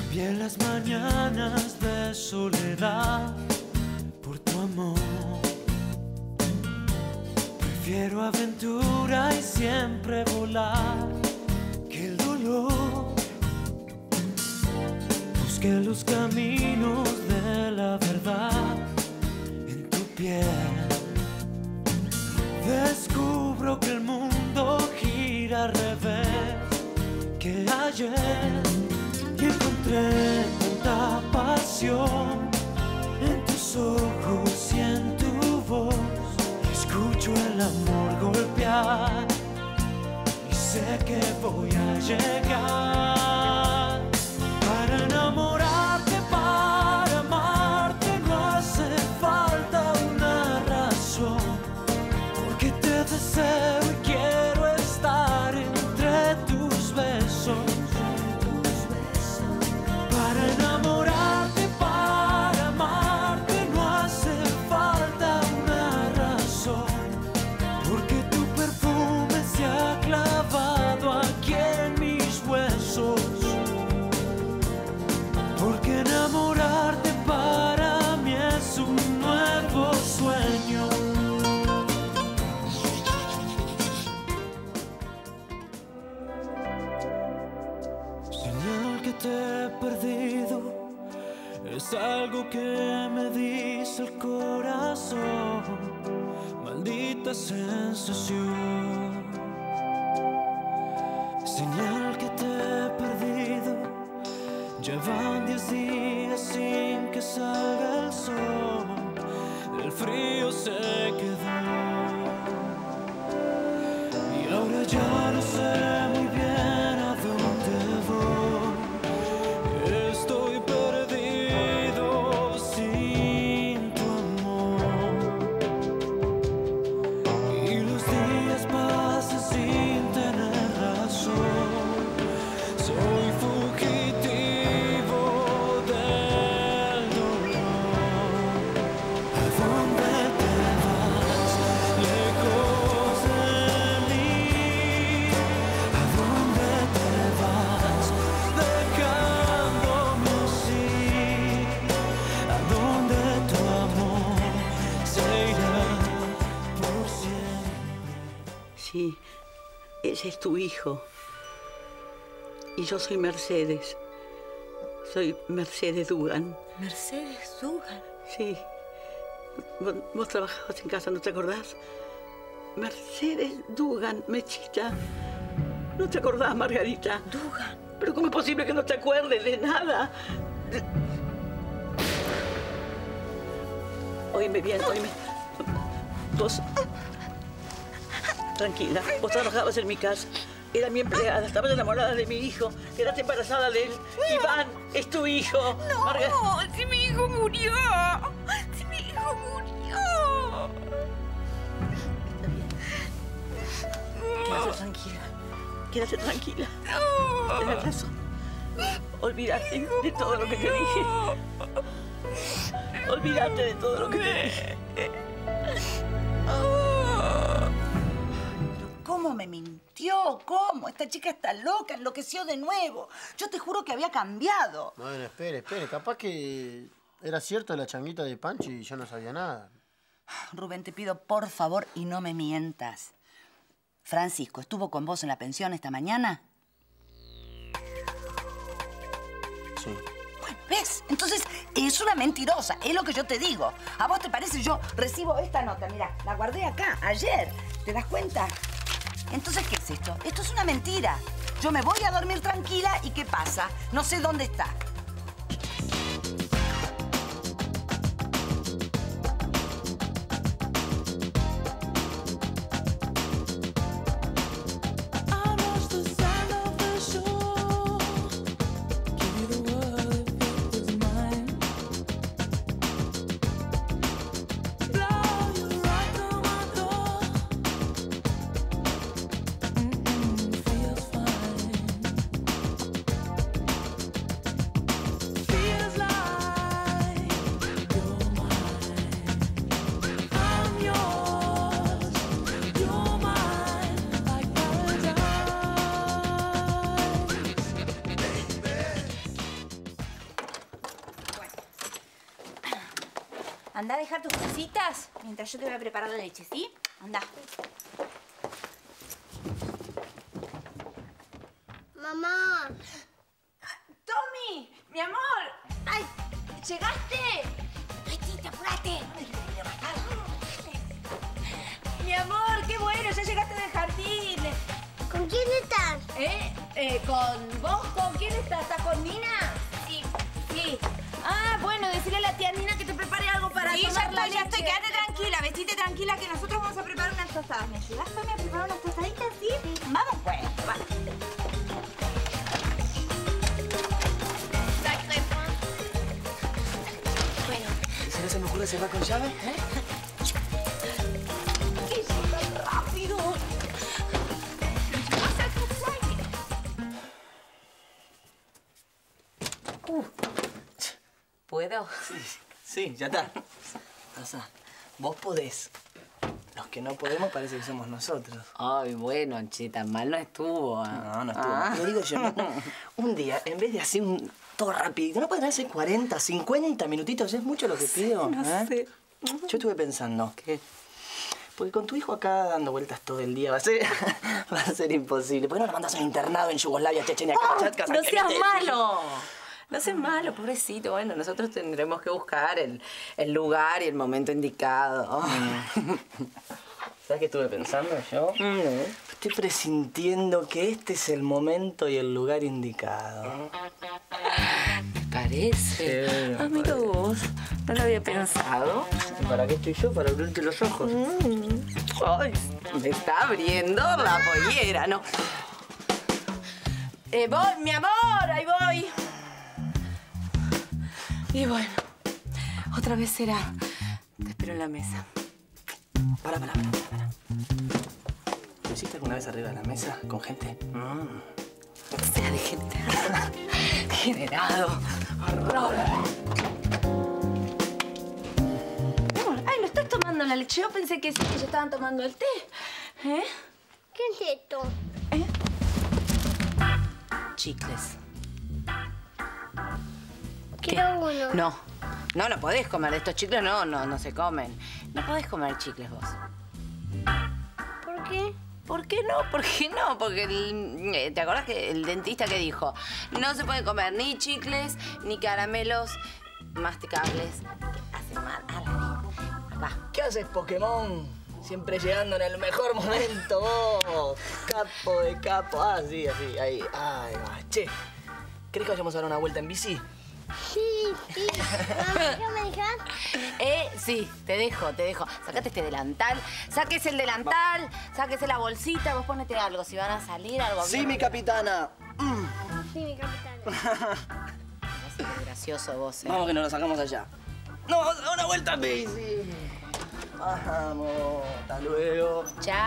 Cambié las mañanas de soledad por tu amor. Prefiero aventura y siempre volar que el dolor. Busqué los caminos de la verdad en tu piel. Descubro que el mundo gira al revés que ayer. Y encontré tanta pasión en tus ojos y en tu voz. Escucho el amor golpear y sé que voy a llegar. Para enamorarte, para amarte, no hace falta una razón. Porque te deseo y quiero estar entre tus besos. Para enamorarte, para amarte, no hace falta una razón. Porque tu perfume se ha clavado aquí en mis huesos. Porque enamorarte para mí es un nuevo sueño. Señal que te he perdido, es algo que me dice el corazón. Maldita sensación. Señal que te he perdido. Ya van 10 días sin que salga el sol. El frío se quedó. Y ahora ya no sé muy bien a dónde voy. Estoy perdido sin tu amor. Y los días pasan sin tener razón. Soy fugitivo del dolor. ¿A dónde te vas? Lejos de mí. ¿A dónde te vas? Dejándome así. ¿A dónde tu amor se irá por siempre? Sí, ese es tu hijo. Y yo soy Mercedes. Soy Mercedes Dugan. ¿Mercedes Dugan? Sí. Vos trabajabas en casa, ¿no te acordás? Mercedes Dugan, Mechita. ¿No te acordás, Margarita? Dugan. ¿Pero cómo es posible que no te acuerdes de nada? Oíme bien, oíme. Vos... Tranquila, vos trabajabas en mi casa. Era mi empleada, estabas enamorada de mi hijo, quedaste embarazada de él. Iván, es tu hijo. No, si mi hijo murió. Si mi hijo murió. Está bien. Quédate tranquila. Quédate tranquila. Tienes razón. Olvídate de todo lo que te dije. Olvídate de todo lo que te dije. ¿Cómo me mintió? ¿Cómo? Esta chica está loca, enloqueció de nuevo. Yo te juro que había cambiado. Bueno, espere. Capaz que era cierto la changuita de Pancho y yo no sabía nada. Rubén, te pido por favor y no me mientas. Francisco, ¿estuvo con vos en la pensión esta mañana? Sí. Bueno, ¿ves? Entonces es una mentirosa, es lo que yo te digo. ¿A vos te parece? Yo recibo esta nota, mira, la guardé acá, ayer. ¿Te das cuenta? Entonces, ¿qué es esto? Esto es una mentira. Yo me voy a dormir tranquila y ¿qué pasa? No sé dónde está. Anda a dejar tus cositas mientras yo te voy a preparar la leche, ¿sí? Anda. Mamá. ¡Tommy! ¡Mi amor! ¡Ay! ¿Llegaste? ¡Ay, tita, apúrate! Mi amor, qué bueno, ya llegaste del jardín. ¿Con quién estás? ¿Con vos? ¿Con quién estás? ¿Estás con Nina? Sí. Sí. Ah, bueno, decirle a la tía Nina que te prepare algo para tomar la leche. Ya estoy, quédate tranquila, vestite tranquila que nosotros vamos a preparar unas tostadas. ¿Me ayudás, Tommy, a preparar unas tostaditas, sí? Vamos, pues. Vale. Bueno. ¿Se no se me ocurre cerrar con llave? ¿Qué es tan rápido? ¿Puedo? Sí, ya está. Pasa. Vos podés. Los que no podemos parece que somos nosotros. Ay, bueno, che, tan mal no estuvo. No, no estuvo. Lo digo yo. No. Un día, en vez de hacer todo rapidito, ¿no podrán hacer 40, 50 minutitos? ¿Es mucho lo que pido? No sé. Yo estuve pensando que... Porque con tu hijo acá dando vueltas todo el día va a ser imposible. ¿Por qué no lo mandas a un internado en Yugoslavia, Chechenia, Kamchatka, ¡No seas malo! No seas malo, pobrecito. Bueno, nosotros tendremos que buscar el lugar y el momento indicado. ¿Sabes qué estuve pensando yo? Estoy presintiendo que este es el momento y el lugar indicado. ¿Te parece? Sí, ah, mira vos. No lo había pensado. ¿Para qué estoy yo? Para abrirte los ojos. Ay, me está abriendo la pollera, ¿no? Voy, mi amor, ahí voy. Y bueno, otra vez será. Te espero en la mesa. Para. ¿Lo hiciste alguna vez arriba de la mesa con gente? O sea, degenerado. Degenerado. Horror. Ay, ¿no estás tomando la leche? Yo pensé que sí, que ya estaban tomando el té. ¿Eh? ¿Qué es esto? Chicles. Quiero uno. No podés comer. Estos chicles no se comen. No podés comer chicles vos. ¿Por qué? ¿Por qué no? ¿Por qué no? Porque ¿te acordás que el dentista que dijo? No se pueden comer ni chicles, ni caramelos masticables que hacen mal a la vida. Va. ¿Qué haces, Pokémon? Siempre llegando en el mejor momento, vos. Capo de capo. Ah, sí, así, ahí. Ay, va. Che, ¿querés que vayamos a dar una vuelta en bici? Sí. Mamá, ¿qué me dejas? Sí, te dejo. Sácate este delantal. Sáquese el delantal, sáquese la bolsita. Vos ponete algo, si van a salir, algo. Sí, mi capitana. Sí, mi capitán. No sé qué gracioso vos, Vamos que nos lo sacamos allá. ¡No, vamos a dar una vuelta en bici! Vamos, hasta luego. Chao.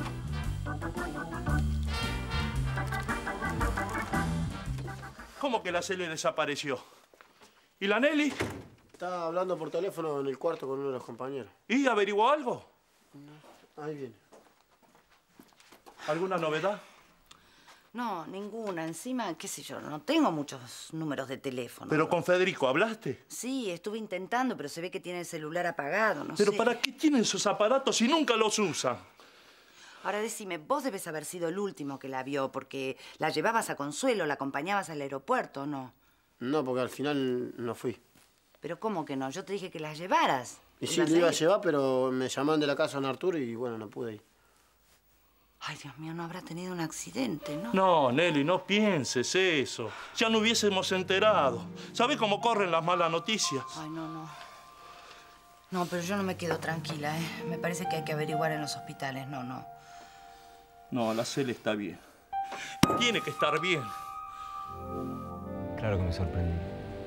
¿Cómo que la Cele desapareció? ¿Y la Nelly? Estaba hablando por teléfono en el cuarto con uno de los compañeros. ¿Y averiguó algo? Ahí viene. ¿Alguna novedad? No, ninguna. Encima, qué sé yo, no tengo muchos números de teléfono. ¿Pero con Federico hablaste? Sí, estuve intentando, pero se ve que tiene el celular apagado, no sé. ¿Pero para qué tienen esos aparatos si nunca los usan? Ahora decime, vos debes haber sido el último que la vio, porque la llevabas a Consuelo, la acompañabas al aeropuerto, ¿no? No, porque al final no fui. ¿Pero cómo que no? Yo te dije que las llevaras. Y sí, le iba a llevar, pero me llamaron de la casa en Arturo y bueno, no pude ir. Ay, Dios mío, no habrá tenido un accidente, ¿no? No, Nelly, no pienses eso. Ya no hubiésemos enterado. ¿Sabés cómo corren las malas noticias? Ay, no. No, pero yo no me quedo tranquila, ¿eh? Me parece que hay que averiguar en los hospitales, no. No, la Cele está bien. Tiene que estar bien. Claro que me sorprendí.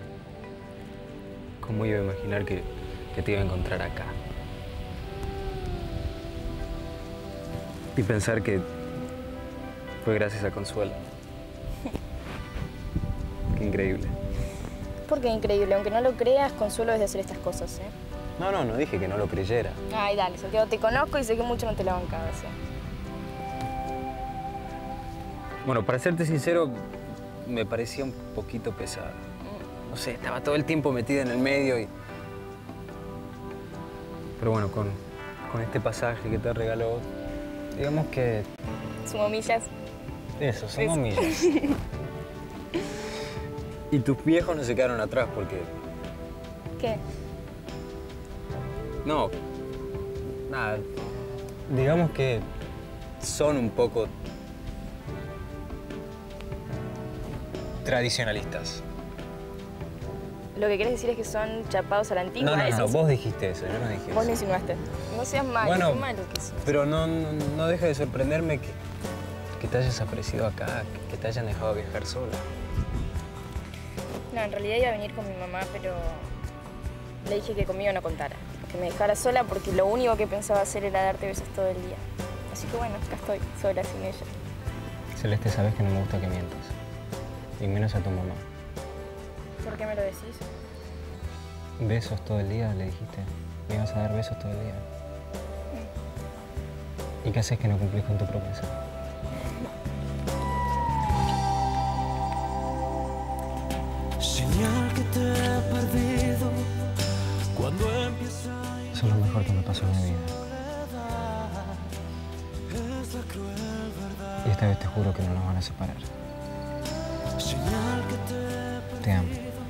¿Cómo iba a imaginar que te iba a encontrar acá? Y pensar que fue gracias a Consuelo. Qué increíble. ¿Por qué increíble? Aunque no lo creas, Consuelo es de hacer estas cosas, ¿eh? No dije que no lo creyera. Ay, dale, Santiago, te conozco y sé que mucho no te la bancabas, ¿eh? Bueno, para serte sincero, me parecía un poquito pesado. No sé, estaba todo el tiempo metida en el medio y Pero bueno, con este pasaje que te regaló, digamos que... Sumo millas. Eso, sumo millas. Y tus viejos no se quedaron atrás porque... ¿Qué? No, nada. Digamos que son un poco tradicionalistas. Lo que querés decir es que son chapados a la antigua. No, vos dijiste eso, yo no dije eso. Vos lo insinuaste. No seas malo, bueno, qué malo que sos. Pero no deja de sorprenderme que te hayas aparecido acá, que te hayan dejado viajar sola. No, en realidad iba a venir con mi mamá, pero le dije que conmigo no contara. Que me dejara sola porque lo único que pensaba hacer era darte besos todo el día. Así que bueno, acá estoy, sola, sin ella. Celeste, sabes que no me gusta que mientas. Y menos a tu mamá. ¿Por qué me lo decís? Besos todo el día, le dijiste. Me ibas a dar besos todo el día. ¿Y qué haces que no cumplís con tu promesa? Señal que te he perdido cuando empieza. Eso es lo mejor que me pasó en mi vida. Y esta vez te juro que no nos van a separar. Señal que te he perdido. Te amo.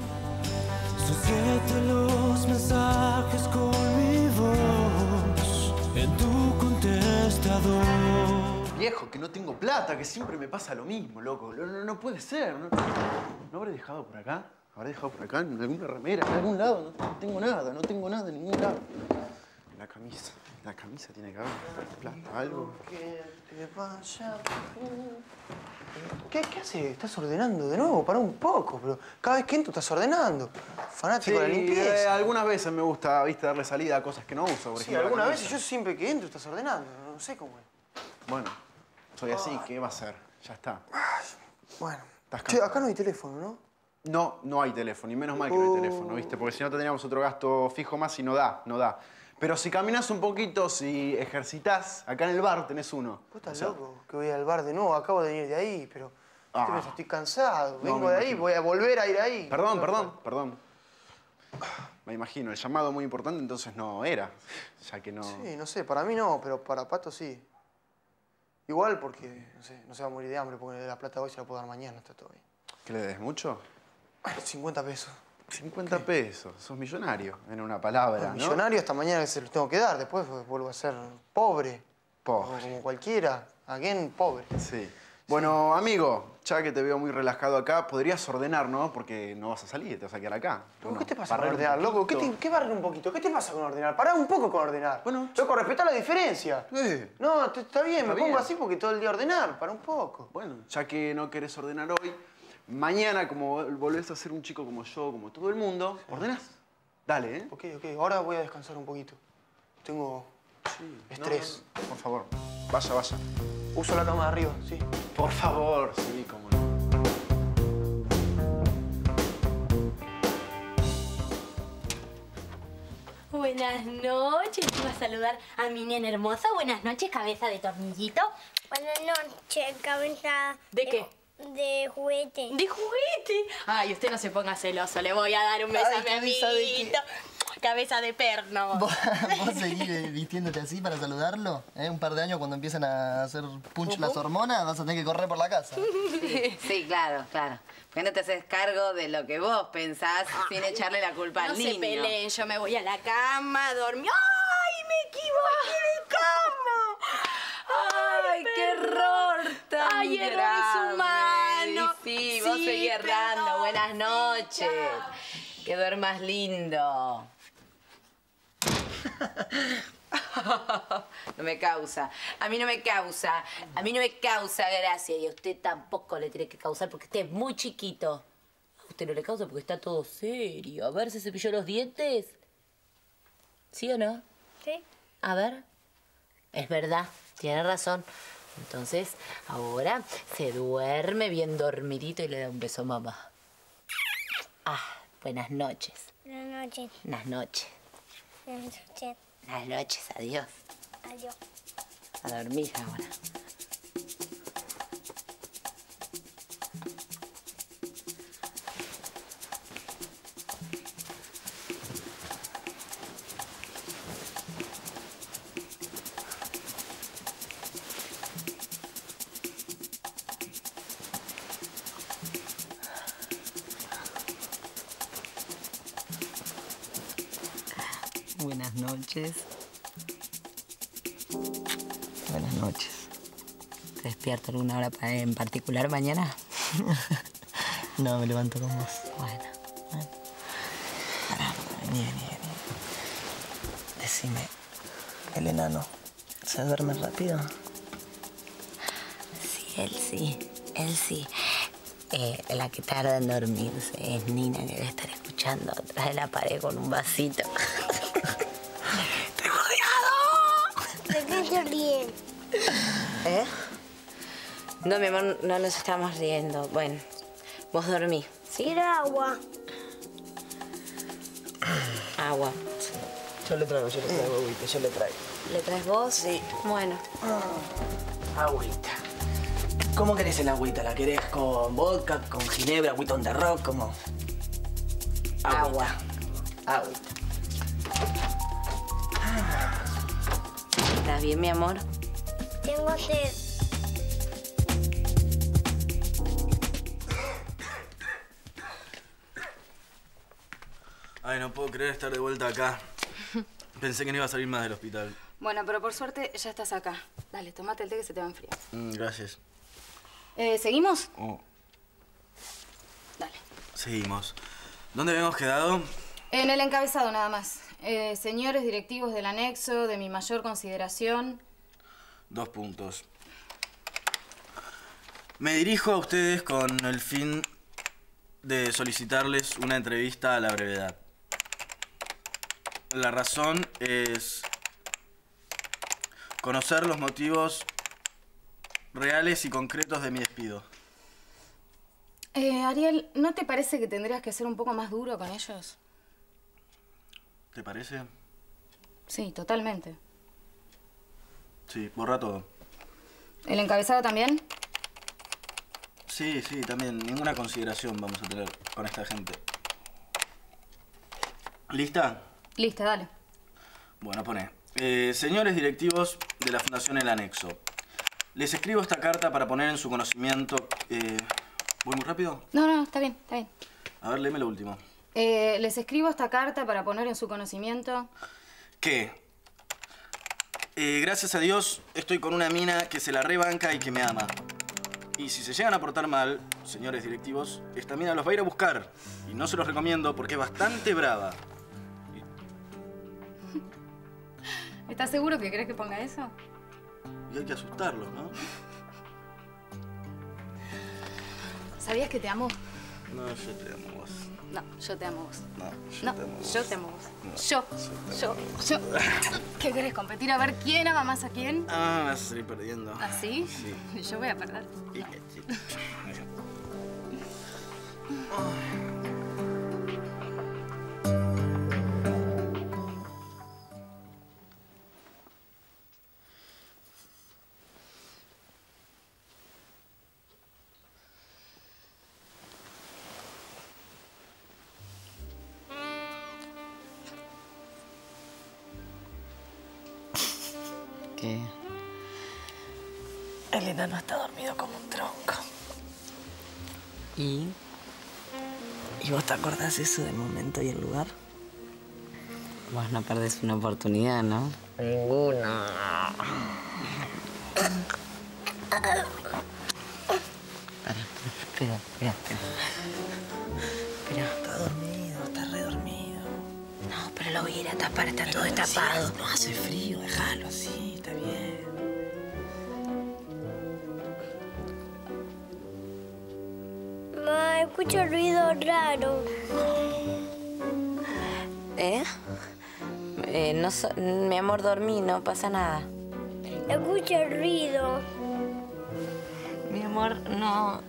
Sujeto los mensajes con mi voz en tu contestador. Viejo, que no tengo plata, que siempre me pasa lo mismo, loco. No puede ser. ¿No habré dejado por acá? ¿Habré dejado por acá en alguna remera, en algún lado? No tengo nada en ningún lado. La camisa tiene que haber plata, algo. Que te vaya. ¿Qué haces? ¿Estás ordenando de nuevo? Pará un poco, pero cada vez que entro estás ordenando. Fanático de la limpieza. Algunas veces me gusta, viste, darle salida a cosas que no uso. Por ejemplo, algunas veces yo siempre que entro estás ordenando. No sé cómo es. Bueno, soy así, ¿qué va a ser? Ya está. Bueno. Che, acá no hay teléfono, ¿no? No hay teléfono, y menos mal que no hay teléfono, ¿viste? Porque si no tendríamos otro gasto fijo más y no da. Pero si caminas un poquito, si ejercitas, acá en el bar tenés uno. ¿Vos estás loco? Que voy al bar de nuevo, acabo de venir de ahí, pero... estoy cansado, vengo de ahí, voy a volver a ir ahí. Perdón. Me imagino, el llamado es muy importante, entonces no era, ya que no... Sí, no sé, para mí no, pero para Pato sí. Igual porque, no se va a morir de hambre, porque le dé la plata hoy se la puedo dar mañana, está todo bien. ¿Que le des mucho? 50 pesos. 50 pesos, sos millonario, en una palabra, ¿no? Millonario hasta mañana que se los tengo que dar, después vuelvo a ser pobre. Como cualquiera, again, pobre. Sí. Bueno, amigo, ya que te veo muy relajado acá, podrías ordenar, ¿no? Porque no vas a salir, te vas a quedar acá. ¿Qué te pasa con ordenar, loco? ¿Qué barrer un poquito? ¿Qué te pasa con ordenar? Pará un poco con ordenar. Bueno, loco, respetá la diferencia. No, está bien, me pongo así porque todo el día ordenar. Pará un poco. Bueno, ya que no querés ordenar hoy, mañana, como volvés a ser un chico como yo, como todo el mundo, ordenás. Dale, ¿eh? Ok. Ahora voy a descansar un poquito. Tengo estrés. No, por favor, vaya. Uso la cama de arriba, sí. Por favor, sí, cómo no. Buenas noches, iba a saludar a mi nena hermosa. Buenas noches, cabeza de tornillito. Buenas noches, cabeza... ¿De qué? De juguete. ¿De juguete? Ay, usted no se ponga celoso, le voy a dar un beso a mi amiguito. Cabeza de perno. ¿Vos seguís vistiéndote así para saludarlo? Un par de años cuando empiezan a hacer punch las hormonas, vas a tener que correr por la casa. Sí, claro. ¿Por qué no te haces cargo de lo que vos pensás sin echarle la culpa al niño? No se peleen, yo me voy a la cama a dormir. ¡Ay, me equivoqué de cama! ¡Ay, qué error tan grave! Error humano. Sí, vos seguís errando. Buenas noches. Que duermas lindo. No me causa. A mí no me causa gracia. Y a usted tampoco le tiene que causar porque usted es muy chiquito. A usted no le causa porque está todo serio. A ver, ¿se cepilló los dientes? ¿Sí o no? Sí. A ver. Es verdad, tiene razón. Entonces, ahora se duerme bien dormidito y le da un beso a mamá. Buenas noches. Buenas noches. Buenas noches. Buenas noches. Buenas noches, adiós. Adiós. A dormir ahora. Buenas noches. Buenas noches. ¿Te despierto alguna hora en particular mañana? No, me levanto con vos. Bueno. Pará, vení. Decime, ¿el enano se duerme rápido? Sí, él sí. La que tarda en dormirse es Nina, que debe estar escuchando atrás de la pared con un vasito. ¡Estoy rodeado! ¿De qué se ríen? ¿Eh? No, mi amor, no nos estamos riendo. Bueno, vos dormí. Quiero agua. Agua. Yo le traigo, agüita, yo le traigo. ¿Le traes vos? Sí. Bueno. Agüita. ¿Cómo querés el agüita? ¿La querés con vodka, con ginebra, agüita on the rock? ¿Cómo? Agua. Agüita. ¿Estás bien, mi amor? Tengo sed. Ay, no puedo creer estar de vuelta acá. Pensé que no iba a salir más del hospital. Bueno, pero por suerte ya estás acá. Dale, tomate el té que se te va a enfriar. Gracias. ¿Seguimos? Oh. Dale. Seguimos. ¿Dónde habíamos quedado? En el encabezado nada más. Señores directivos del anexo, de mi mayor consideración. 2 puntos. Me dirijo a ustedes con el fin de solicitarles una entrevista a la brevedad. La razón es conocer los motivos reales y concretos de mi despido. Ariel, ¿no te parece que tendrías que ser un poco más duro con ellos? ¿Te parece? Sí, totalmente. Sí, borra todo. ¿El encabezado también? Sí, también. Ninguna consideración vamos a tener con esta gente. ¿Lista? Lista, dale. Bueno, pone. Señores directivos de la Fundación El Anexo, les escribo esta carta para poner en su conocimiento... ¿Voy muy rápido? No, está bien. A ver, léeme lo último. Les escribo esta carta para poner en su conocimiento... ¿Qué? Gracias a Dios estoy con una mina que se la rebanca y que me ama. Y si se llegan a portar mal, señores directivos, esta mina los va a ir a buscar. Y no se los recomiendo porque es bastante brava. ¿Estás seguro que querés que ponga eso? Y hay que asustarlos, ¿no? ¿Sabías que te amo? No, yo te amo vos. No, yo te amo vos. No, te amo vos. Yo te amo vos. No, Yo. ¿Qué querés competir a ver quién ama más a quién? Ah, vas a salir perdiendo. ¿Ah, sí? Sí. Yo voy a perder. Y qué chido. ¿Qué? El enano está dormido como un tronco. ¿Y? ¿Y vos te acordás eso del momento y el lugar? Vos no perdés una oportunidad, ¿no? Ninguna. Espera. Está dormido, está redormido. No, pero lo voy a ir a tapar, está todo destapado. No hace frío, déjalo así, está bien. Ma, escucho ruido raro. Mi amor, dormí, no pasa nada. Escucho ruido. Mi amor, no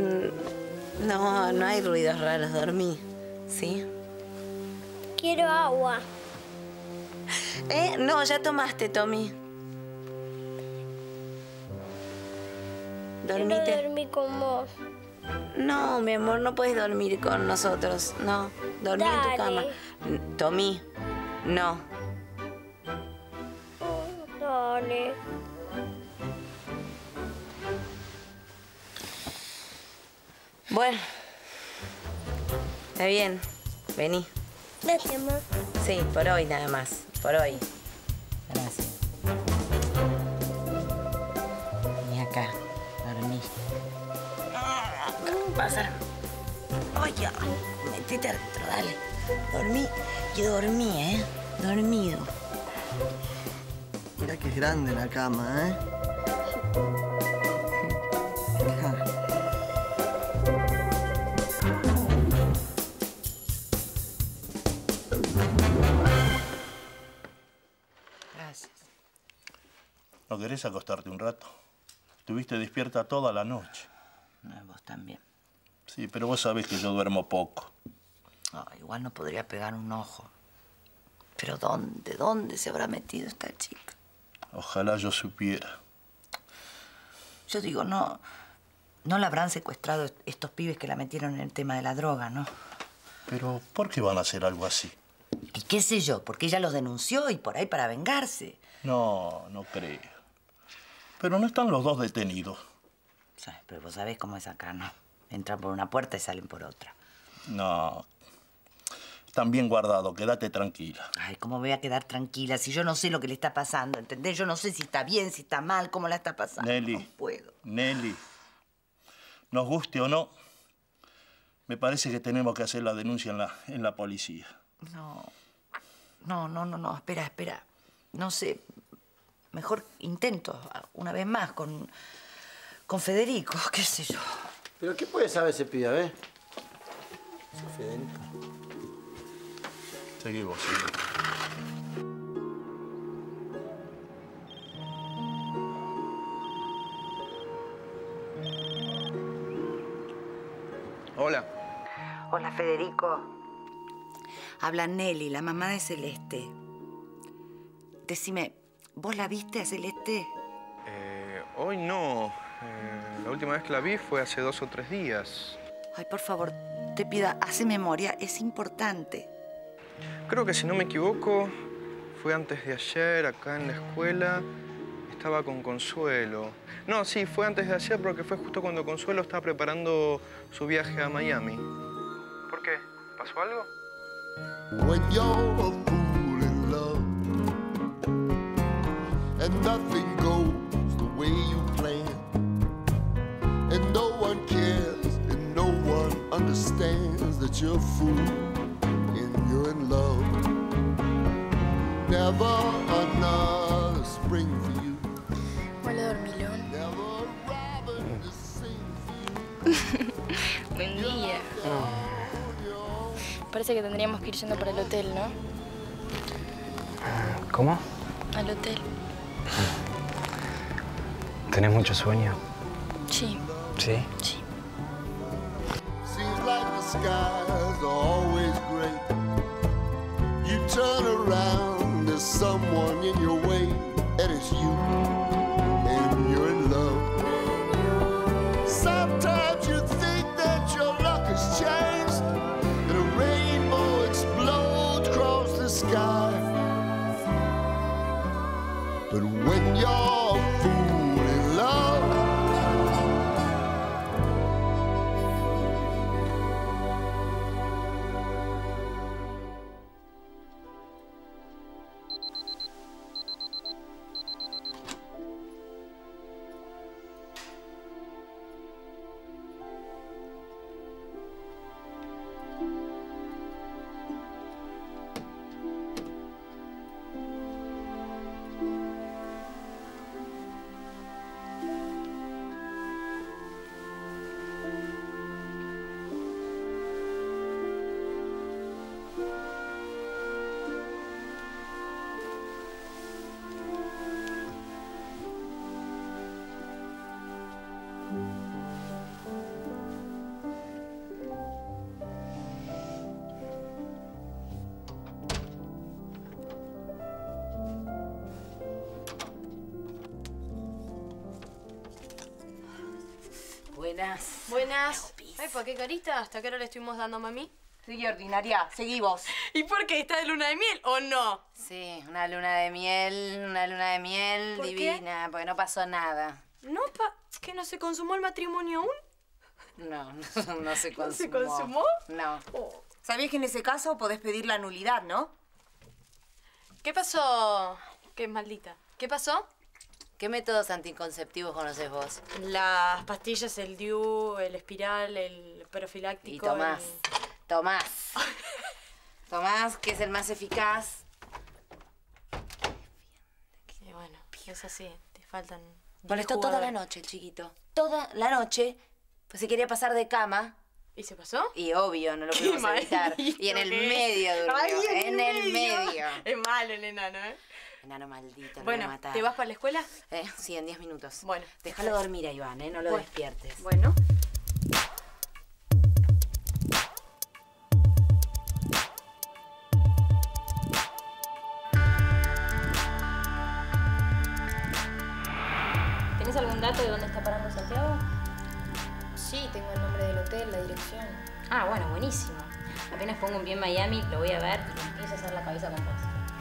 hay ruidos raros, dormí, ¿sí? Quiero agua. No, ya tomaste, Tommy. ¿Dormite? Quiero dormir con vos. No, mi amor, no puedes dormir con nosotros. No, dormí en tu cama. Tommy, no. Dale. Bueno, está bien. Vení. Gracias, mamá. Sí, por hoy nada más. Por hoy. Gracias. Vení acá. Dormí. Pasa. Oye, metete adentro, dale. Dormí. Yo dormí, ¿eh? Dormido. Mirá que es grande la cama, ¿eh? Gracias. ¿No querés acostarte un rato? Estuviste despierta toda la noche. Vos también. Sí, pero vos sabés que yo duermo poco. Oh, igual no podría pegar un ojo. Pero ¿dónde se habrá metido esta chica? Ojalá yo supiera. Yo digo, no la habrán secuestrado estos pibes que la metieron en el tema de la droga, ¿no? Pero, ¿por qué van a hacer algo así? Y qué sé yo, porque ella los denunció y por ahí para vengarse. No, no creo. Pero no están los dos detenidos. Sí, pero vos sabés cómo es acá, ¿no? Entran por una puerta y salen por otra. No. Están bien guardados, quédate tranquila. Ay, ¿cómo voy a quedar tranquila si yo no sé lo que le está pasando, ¿entendés? Yo no sé si está bien, si está mal, cómo la está pasando. Nelly. No puedo. Nelly. Nos guste o no, me parece que tenemos que hacer la denuncia en la policía. No, espera. No sé, mejor intento una vez más con Federico, qué sé yo. ¿Pero qué puede saber ese pibe, ese Federico? Seguí vos. Hola. Hola, Federico. Habla Nelly, la mamá de Celeste. Decime, ¿vos la viste a Celeste? Hoy no. La última vez que la vi fue hace 2 o 3 días. Ay, por favor, te pido, hace memoria, es importante. Creo que si no me equivoco, fue antes de ayer, acá en la escuela. Estaba con Consuelo. No, sí, fue antes de ayer porque fue justo cuando Consuelo estaba preparando su viaje a Miami. ¿Por qué? ¿Pasó algo? When you're a fool in love and nothing goes the way you plan, and no one cares and no one understands that you're a fool and you're in love. Never another spring for you. Hola, dormilón. Buen día. Parece que tendríamos que ir yendo para el hotel, ¿no? ¿Cómo? Al hotel. ¿Tenés mucho sueño? Sí. ¿Sí? Sí. Seems like the skies are always gray. You turn around, there's someone in your way, and it's you, and you're in love. Sometimes you think that your luck has changed, and a rainbow explodes across the sky. But when you're a fool in love, Buenas. Buenas. Ay, ¿por qué carita? ¿Hasta qué hora le estuvimos dando a mami? Sigue ordinaria, seguí vos. ¿Y por qué? ¿Está de luna de miel o no? Sí, una luna de miel ¿Por divina, porque no pasó nada. ¿No ¿Que no se consumó el matrimonio aún? No se consumó. ¿No se consumó? No. Oh, Sabías que en ese caso podés pedir la nulidad, ¿no? ¿Qué pasó? Qué maldita. ¿Qué pasó? ¿Qué métodos anticonceptivos conoces vos? Las pastillas, el DIU, el espiral, el profiláctico. Y Tomás, que es el más eficaz. Y bueno, es así, te faltan... Molestó toda la noche el chiquito. Toda la noche. Pues se quería pasar de cama. ¿Y se pasó? Y obvio, no lo pudimos evitar. Y en el medio durmió. Ay, en el medio. Es malo el enano, ¿eh? Enano maldito, lo bueno, voy a matar. ¿te vas para la escuela? Sí, en 10 minutos. Bueno. Déjalo dormir a Iván, no lo despiertes. Bueno. ¿Tenés algún dato de dónde está parando Santiago? Sí, tengo el nombre del hotel, la dirección. Ah, bueno, buenísimo. Apenas pongo un pie en Miami, lo voy a ver y me empiezo a hacer la cabeza con vos.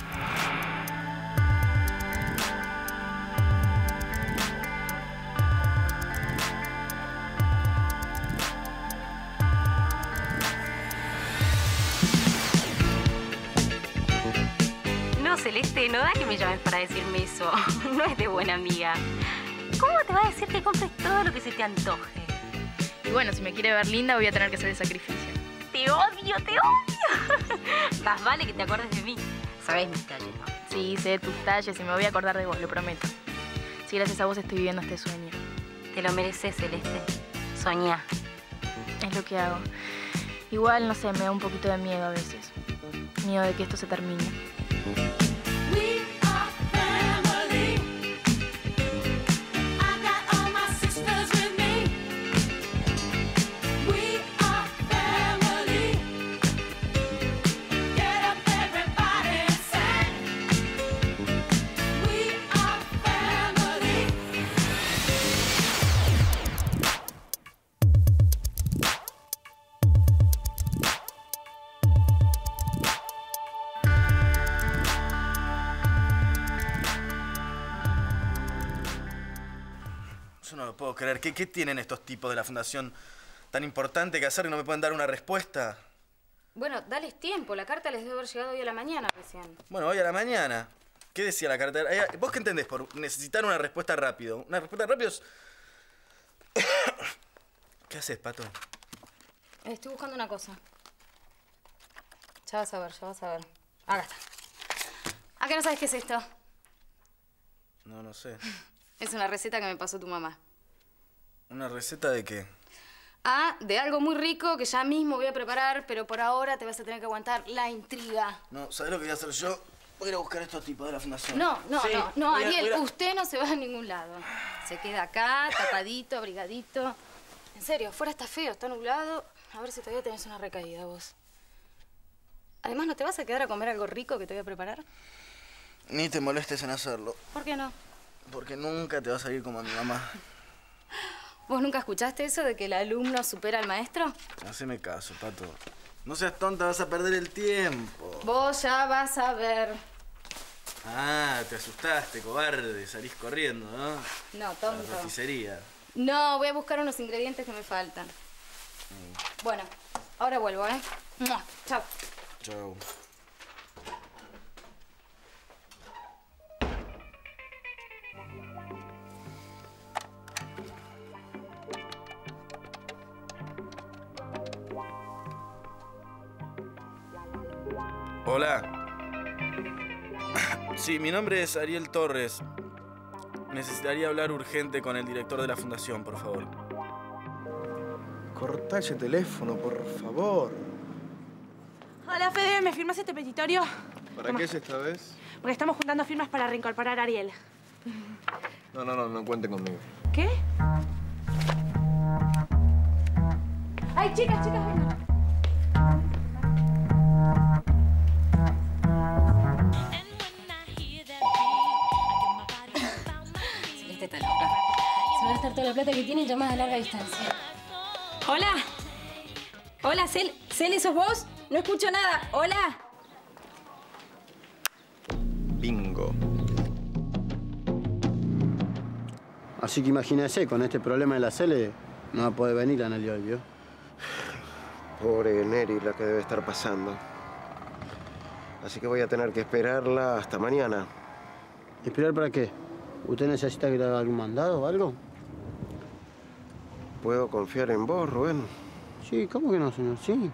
No, Celeste, no da que me llames para decirme eso. No es de buena amiga. ¿Cómo te va a decir que compres todo lo que se te antoje? Y bueno, si me quiere ver linda, voy a tener que hacer el sacrificio. ¡Te odio, te odio! Más vale que te acuerdes de mí. Sabés mis talles, ¿no? Sí, sé tus talles y me voy a acordar de vos, lo prometo. Sí, gracias a vos estoy viviendo este sueño. Te lo mereces, Celeste. Soñá. Es lo que hago. Igual, no sé, me da un poquito de miedo a veces. Miedo de que esto se termine. Yo no lo puedo creer. ¿Qué tienen estos tipos de la fundación tan importante que hacer y no me pueden dar una respuesta? Bueno, dales tiempo. La carta les debe haber llegado hoy a la mañana recién. Bueno, hoy a la mañana. ¿Qué decía la carta? ¿Vos qué entendés por necesitar una respuesta rápido? Una respuesta rápido es... ¿Qué haces, Pato? Estoy buscando una cosa. Ya vas a ver, ya vas a ver. Acá está. ¿A qué no sabes qué es esto? No sé. Es una receta que me pasó tu mamá. ¿Una receta de qué? Ah, de algo muy rico que ya mismo voy a preparar, pero por ahora te vas a tener que aguantar la intriga. No, ¿sabés lo que voy a hacer yo? Voy a ir a buscar a estos tipos de la fundación. No, voy Ariel, usted no se va a ningún lado. Se queda acá, tapadito, abrigadito. En serio, afuera está feo, está nublado. A ver si todavía tenés una recaída vos. Además, ¿no te vas a quedar a comer algo rico que te voy a preparar? Ni te molestes en hacerlo. ¿Por qué no? Porque nunca te vas a ir como a mi mamá. ¿Vos nunca escuchaste eso de que el alumno supera al maestro? Haceme caso, Pato. No seas tonta, vas a perder el tiempo. Vos ya vas a ver. Ah, te asustaste, cobarde. Salís corriendo, ¿no? No, tonto. A la roticería. No, voy a buscar unos ingredientes que me faltan. Bueno, ahora vuelvo, ¿eh? Chao. Chao. Hola. Sí, mi nombre es Ariel Torres. Necesitaría hablar urgente con el director de la fundación, por favor. Cortá ese teléfono, por favor. Hola, Fede, ¿me firmas este petitorio? ¿Para qué es esta vez? Porque estamos juntando firmas para reincorporar a Ariel. No cuente conmigo. ¿Qué? Ay, chicas, vengan. Celeste está loca. Se va a gastar toda la plata que tiene en llamadas a larga distancia. Hola. Hola, Cel, ¿sos vos? No escucho nada. Hola. Bingo. Así que imagínese, con este problema de la Cele, no va a poder venir a Nelly hoy, ¿vio? Pobre Neri, la que debe estar pasando. Así que voy a tener que esperarla hasta mañana. ¿Esperar para qué? ¿Usted necesita que le haga algún mandado o algo? ¿Puedo confiar en vos, Rubén? Sí, ¿cómo que no, señor? Sí.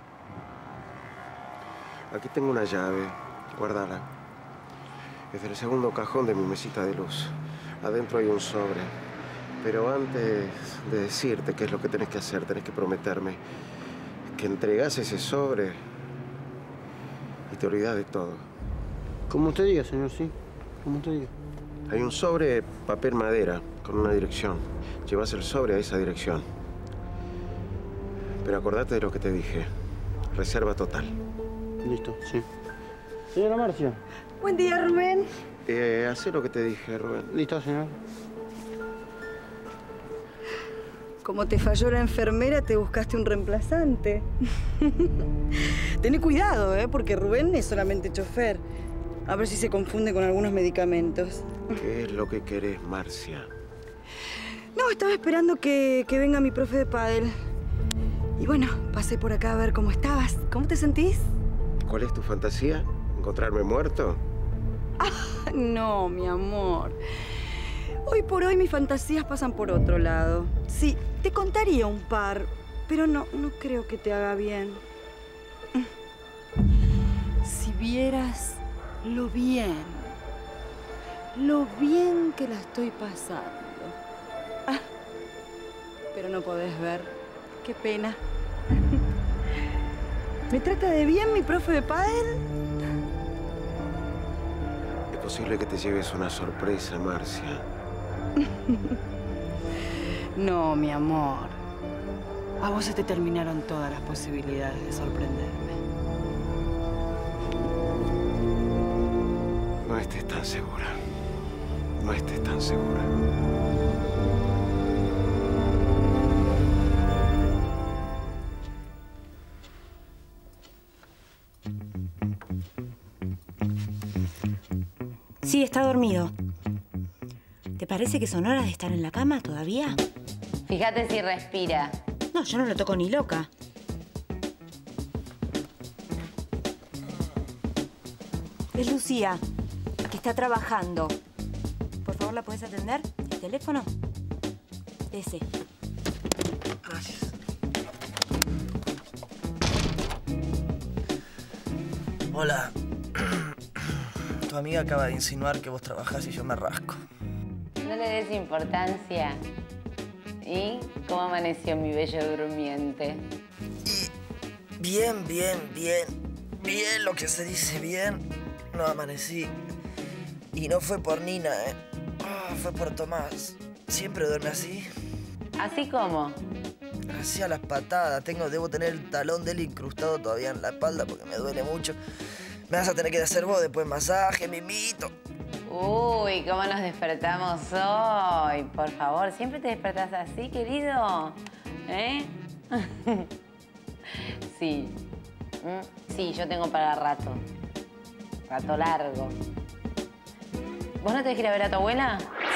Aquí tengo una llave. Guárdala. Es del segundo cajón de mi mesita de luz. Adentro hay un sobre. Pero antes de decirte qué es lo que tenés que hacer, tenés que prometerme que entregás ese sobre y te olvidás de todo. Como usted diga, señor, sí. Como usted diga. Hay un sobre papel madera con una dirección. Llevas el sobre a esa dirección. Pero acordate de lo que te dije. Reserva total. Listo, sí. Señora Marcia. Buen día, Rubén. Hacé lo que te dije, Rubén. Listo, señor. Como te falló la enfermera, te buscaste un reemplazante. Tené cuidado, porque Rubén es solamente chofer. A ver si se confunde con algunos medicamentos. ¿Qué es lo que querés, Marcia? No, estaba esperando que venga mi profe de pádel. Y bueno, pasé por acá a ver cómo estabas. ¿Cómo te sentís? ¿Cuál es tu fantasía? ¿Encontrarme muerto? Ah, no, mi amor. Hoy por hoy mis fantasías pasan por otro lado. Sí, te contaría un par, pero no creo que te haga bien. Si vieras lo bien que la estoy pasando. Ah, pero no podés ver. Qué pena. ¿Me trata de bien mi profe de pádel? Es posible que te lleves una sorpresa, Marcia. No, mi amor. A vos se te terminaron todas las posibilidades de sorprenderme. No estés tan segura. No estés tan segura. Sí, está dormido. ¿Te parece que son horas de estar en la cama todavía? Fíjate si respira. No, yo no lo toco ni loca. Es Lucía, que está trabajando. Por favor, ¿la podés atender? ¿El teléfono? Ese. Gracias. Hola. Tu amiga acaba de insinuar que vos trabajás y yo me rasco. No le des importancia. ¿Y cómo amaneció mi bello durmiente? Bien, bien lo que se dice bien. No amanecí. Y no fue por Nina, fue por Tomás. ¿Siempre duerme así? ¿Así cómo? Así a las patadas. Debo tener el talón de él incrustado todavía en la espalda porque me duele mucho. Me vas a tener que hacer vos después masaje, mimito. Uy, ¿cómo nos despertamos hoy? Por favor, ¿siempre te despertás así, querido? Sí. Sí, yo tengo para rato. Rato largo. ¿Vos no tenés que ir a ver a tu abuela?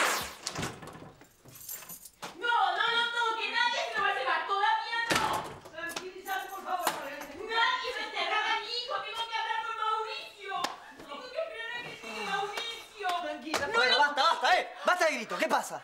Bueno, basta, basta de grito. ¿Qué pasa?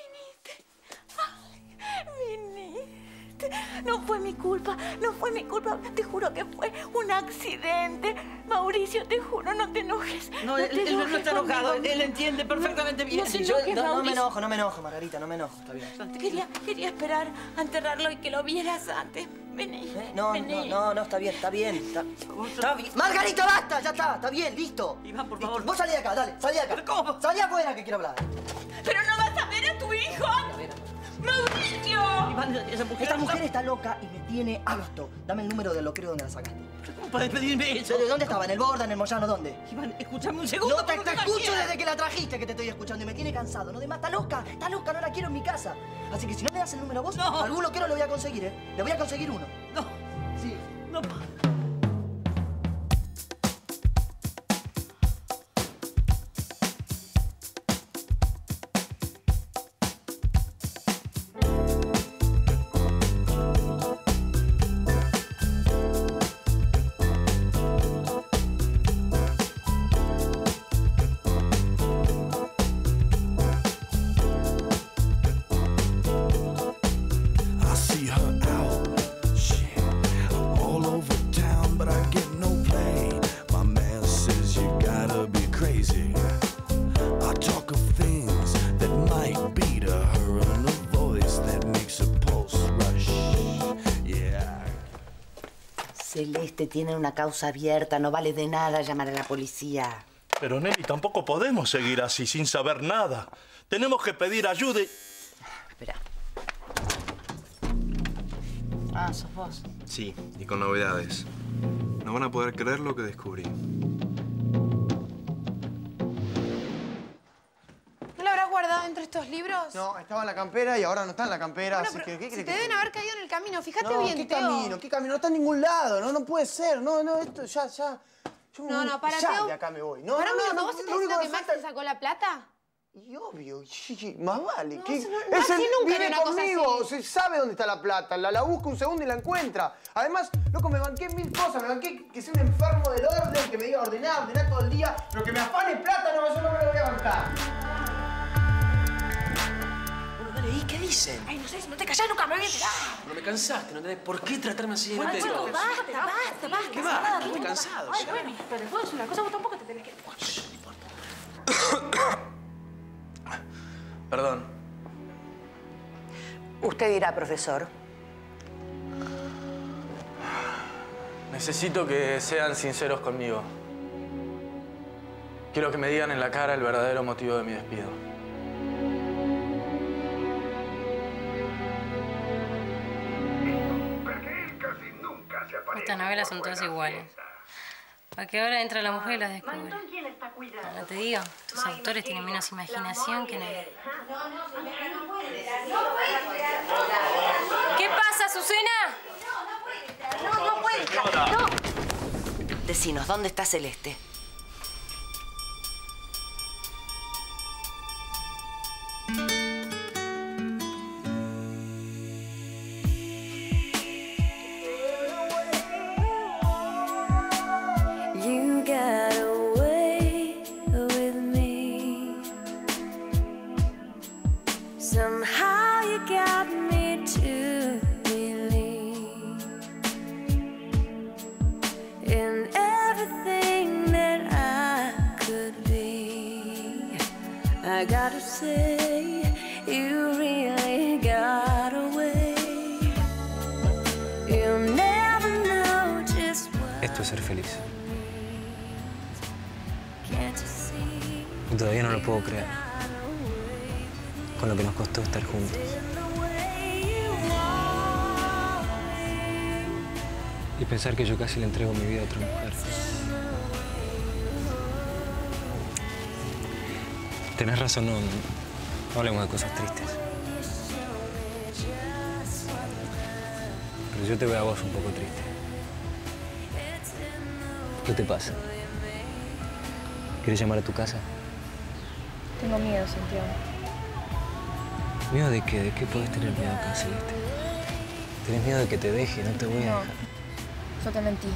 Viniste. No fue mi culpa, no fue mi culpa. Te juro que fue un accidente. Mauricio, te juro, no te enojes. No, él no está enojado. Él entiende perfectamente bien. No me enojo, Margarita, no me enojo. Está bien. Quería esperar a enterrarlo y que lo vieras antes. Vení. No, está bien. Está bien. Margarita, basta, ya está bien, listo. Iván, por favor. Vos salí de acá, dale, salí de acá. ¿Cómo? Salí afuera que quiero hablar. Pero no vas a ver a tu hijo. ¡Mauricio! Iván, Esta mujer está loca y me tiene harto. Dame el número del loquero donde la sacaste. ¿Cómo podés pedirme eso? ¿De dónde estaba? ¿En el Borda, en el Moyano, dónde? Iván, escúchame un segundo. No te escucho desde que la trajiste que te estoy escuchando y me tiene cansado. No, demás, está loca, no la quiero en mi casa. Así que si no me das el número vos, algún loquero le voy a conseguir, Le voy a conseguir uno. No. Sí. No. Celeste tiene una causa abierta, no vale de nada llamar a la policía. Pero Nelly, tampoco podemos seguir así sin saber nada. Tenemos que pedir ayuda y... Espera. Ah, ¿sos vos? Sí, y con novedades. No van a poder creer lo que descubrí. ¿No lo habrás guardado entre estos libros? No, estaba en la campera y ahora no está en la campera, Bueno, así que... ¿qué si crees te que deben haber caído en el camino, fíjate no, bien, ¿qué Teo. camino? ¿Qué camino? No está en ningún lado, no puede ser. No, esto ya... Yo No, para, ya Teo. de acá me voy. No, Para un minuto, no, ¿vos estás lo único diciendo que que Maxi sacó la plata? Y obvio, más vale. No, ¿Qué? eso no- Maxi nunca haría vive una cosa conmigo, así. se sabe dónde está la plata. La busca un segundo y la encuentra. Además, loco, me banqué 1000 cosas. Me banqué que sea un enfermo del orden, que me diga ordenar todo el día. Pero que me afane plata, no, yo no me lo voy a bancar. Bueno, dale, ¿y qué dicen? Ay, no sé, si no te callás nunca me voy a enterar. No me cansaste, ¿no entendés? ¿Por qué tratarme así de Bueno, delante de chicos, todos? basta. ¿Qué va? Estoy cansado. Ay, ya. bueno, pero te puedo decir una cosa, vos tampoco te tenés que... Perdón. Usted dirá, profesor. Necesito que sean sinceros conmigo. Quiero que me digan en la cara el verdadero motivo de mi despido. Estas novelas son todas iguales. ¿A qué hora entra la mujer y las descubre? No te digo, tus autores tienen menos imaginación que nadie. ¿Qué pasa, Azucena? No puede estar. No. Decinos, ¿dónde está Celeste? You got away with me. Somehow you got me to believe in everything that I could be. I gotta say, you really got away. You'll never know just what. Esto es ser feliz. Can't you see? Y todavía no lo puedo creer. Con lo que nos costó estar juntos. Y pensar que yo casi le entrego mi vida a otra mujer. Tenés razón, no hablemos de cosas tristes. Pero yo te veo a vos un poco triste. ¿Qué te pasa? ¿Quieres llamar a tu casa? Tengo miedo, Santiago. ¿Miedo de qué? ¿De qué podés tener miedo acá, Celeste? ¿Tenés miedo de que te deje? No te voy a No, dejar. yo te mentí.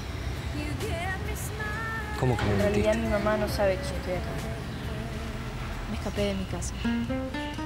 ¿Cómo que me En mentiste? realidad mi mamá no sabe que yo estoy acá. Me escapé de mi casa.